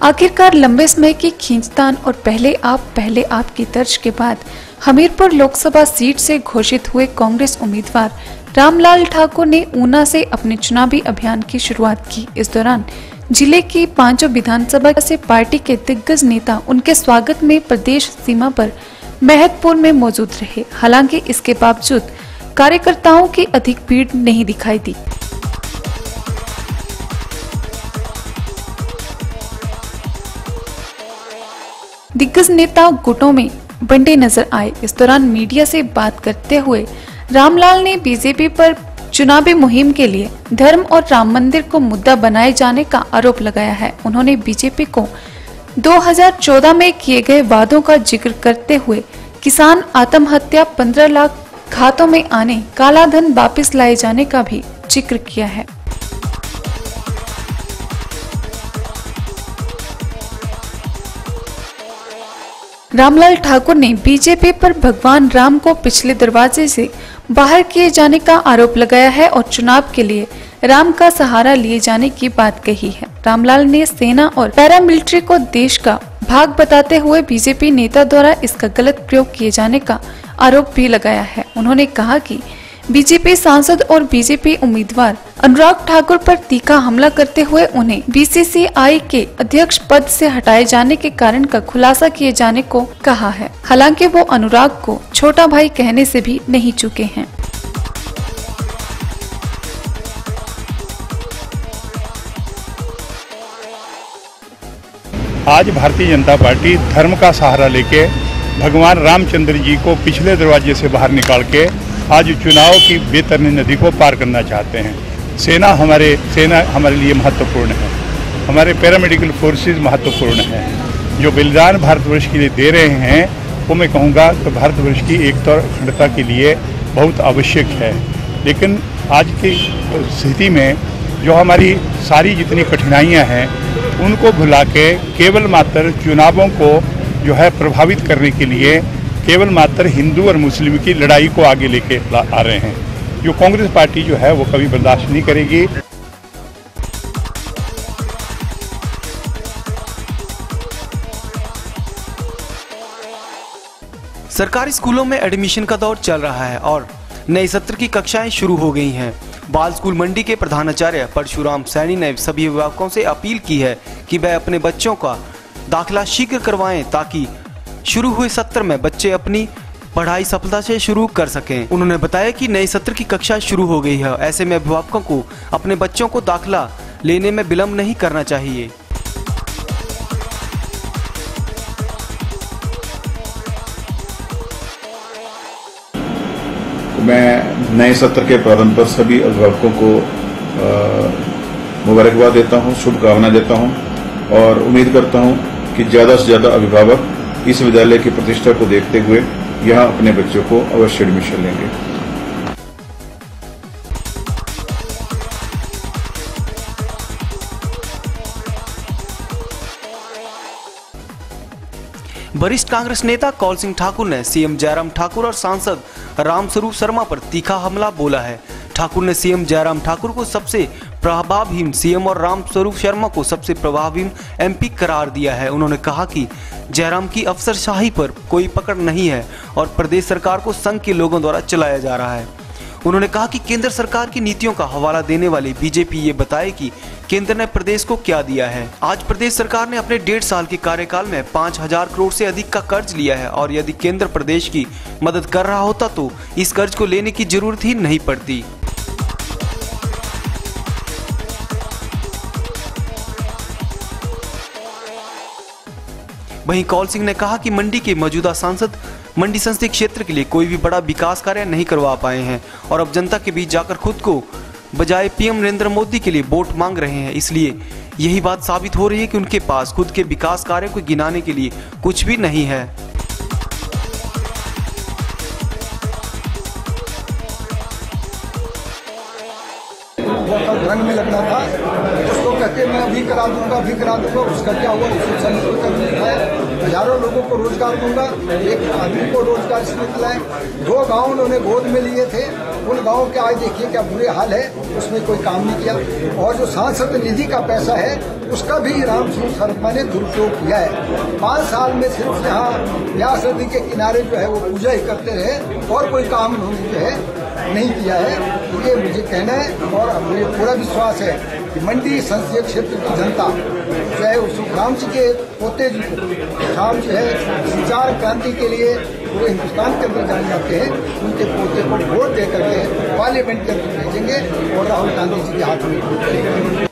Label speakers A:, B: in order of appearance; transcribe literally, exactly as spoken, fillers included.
A: आखिरकार लंबे समय की खींचतान और पहले आप पहले आप की तर्ज के बाद हमीरपुर लोकसभा सीट से घोषित हुए कांग्रेस उम्मीदवार रामलाल ठाकुर ने ऊना से अपने चुनावी अभियान की शुरुआत की। इस दौरान जिले की पांचों विधानसभा से पार्टी के दिग्गज नेता उनके स्वागत में प्रदेश सीमा पर महतपुर में मौजूद रहे। हालांकि इसके बावजूद कार्यकर्ताओं की अधिक भीड़ नहीं दिखाई दी। दिग्गज नेता गुटों में बंटे नजर आए। इस दौरान मीडिया से बात करते हुए रामलाल ने बीजेपी पर चुनावी मुहिम के लिए धर्म और राम मंदिर को मुद्दा बनाए जाने का आरोप लगाया है। उन्होंने बीजेपी को दो हज़ार चौदह में किए गए वादों का जिक्र करते हुए किसान आत्महत्या, पंद्रह लाख खातों में आने, काला धन वापस लाए जाने का भी जिक्र किया है। रामलाल ठाकुर ने बीजेपी पर भगवान राम को पिछले दरवाजे से बाहर किए जाने का आरोप लगाया है और चुनाव के लिए राम का सहारा लिए जाने की बात कही है। रामलाल ने सेना और पैरामिलिट्री को देश का भाग बताते हुए बीजेपी नेता द्वारा इसका गलत प्रयोग किए जाने का आरोप भी लगाया है। उन्होंने कहा कि बीजेपी सांसद और बीजेपी उम्मीदवार अनुराग ठाकुर पर तीखा हमला करते हुए उन्हें बीसीसीआई के अध्यक्ष पद से हटाए जाने के कारण का खुलासा किए जाने को कहा है। हालांकि वो अनुराग को छोटा भाई कहने से भी नहीं चूके हैं।
B: आज भारतीय जनता पार्टी धर्म का सहारा लेके भगवान रामचंद्र जी को पिछले दरवाजे से बाहर निकाल के आज चुनाव की बेतरनी नदी को पार करना चाहते हैं। सेना हमारे सेना हमारे लिए महत्वपूर्ण है, हमारे पैरामेडिकल फोर्सेस महत्वपूर्ण है। जो बलिदान भारतवर्ष के लिए दे रहे हैं वो मैं कहूँगा कि भारतवर्ष की एकता और अखंडता के लिए बहुत आवश्यक है। लेकिन आज की स्थिति में जो हमारी सारी जितनी कठिनाइयाँ हैं उनको भुला के केवल मात्र चुनावों को जो है प्रभावित करने के लिए केवल मात्र हिंदू और मुस्लिम की लड़ाई को आगे लेके आ रहे हैं, जो कांग्रेस पार्टी जो है वो कभी बर्दाश्त नहीं करेगी।
C: सरकारी स्कूलों में एडमिशन का दौर चल रहा है और नए सत्र की कक्षाएं शुरू हो गई हैं। बाल स्कूल मंडी के प्रधानाचार्य परशुराम सैनी ने सभी अभिभावकों से अपील की है कि वह अपने बच्चों का दाखिला शीघ्र करवाएं ताकि शुरू हुए सत्र में बच्चे अपनी पढ़ाई सफलता से शुरू कर सकें। उन्होंने बताया कि नए सत्र की कक्षा शुरू हो गई है, ऐसे में अभिभावकों को अपने बच्चों को दाखिला लेने में विलंब नहीं करना चाहिए।
D: मैं नए सत्र के प्रारंभ पर सभी अभिभावकों को मुबारकबाद देता हूं, शुभकामना देता हूं और उम्मीद करता हूं कि ज्यादा से ज्यादा अभिभावक इस विद्यालय की प्रतिष्ठा को देखते हुए यहां अपने बच्चों को अवश्य एडमिशन लेंगे।
C: वरिष्ठ कांग्रेस नेता कौल सिंह ठाकुर ने सीएम जयराम ठाकुर और सांसद रामस्वरूप शर्मा पर तीखा हमला बोला है। ठाकुर ने सीएम जयराम ठाकुर को सबसे प्रभावहीन सीएम और रामस्वरूप शर्मा को सबसे प्रभावहीन एमपी करार दिया है। उन्होंने कहा कि जयराम की अफसरशाही पर कोई पकड़ नहीं है और प्रदेश सरकार को संघ के लोगों द्वारा चलाया जा रहा है। उन्होंने कहा कि केंद्र सरकार की नीतियों का हवाला देने वाली बीजेपी ये बताए कि केंद्र ने प्रदेश को क्या दिया है। आज प्रदेश सरकार ने अपने डेढ़ साल के कार्यकाल में पाँच हजार करोड़ से अधिक का कर्ज लिया है और यदि केंद्र प्रदेश की मदद कर रहा होता तो इस कर्ज को लेने की जरूरत ही नहीं पड़ती। वहीं कौल सिंह ने कहा कि मंडी के मौजूदा सांसद मंडी संसदीय क्षेत्र के लिए कोई भी बड़ा विकास कार्य नहीं करवा पाए हैं और अब जनता के बीच जाकर खुद को बजाय पीएम नरेंद्र मोदी के लिए वोट मांग रहे हैं। इसलिए यही बात साबित हो रही है कि उनके पास खुद के विकास कार्य को गिनाने के लिए कुछ भी नहीं है।
E: रंग में लगना था, उसको कहते मैं अभी करा दूंगा अभी करा दूंगा, उसका क्या हुआ? हजारों लोगों को रोजगार दूंगा, एक आदमी को रोजगार इसमें दिलाए। दो गांव उन्होंने गोद में लिए थे, उन गांवों के आज देखिए क्या बुरे हाल है, उसमें कोई काम नहीं किया। और जो सांसद निधि का पैसा है उसका भी रामस्वरूप शर्मा ने दुरुपयोग किया है। पाँच साल में सिर्फ यहाँ व्यास नदी के किनारे जो है वो पूजा ही करते रहे और कोई काम उन्होंने जो है नहीं किया है। ये मुझे कहना है और मुझे पूरा विश्वास है कि मंडी संसदीय क्षेत्र की जनता जो है सुखराम जी के पोते जी को शाम जो है संचार क्रांति के लिए पूरे हिंदुस्तान के अंदर जाने जाते हैं, उनके पोते को वोट दे करके पार्लियामेंट के अंदर भेजेंगे और राहुल गांधी जी के हाथ में वोट करेंगे।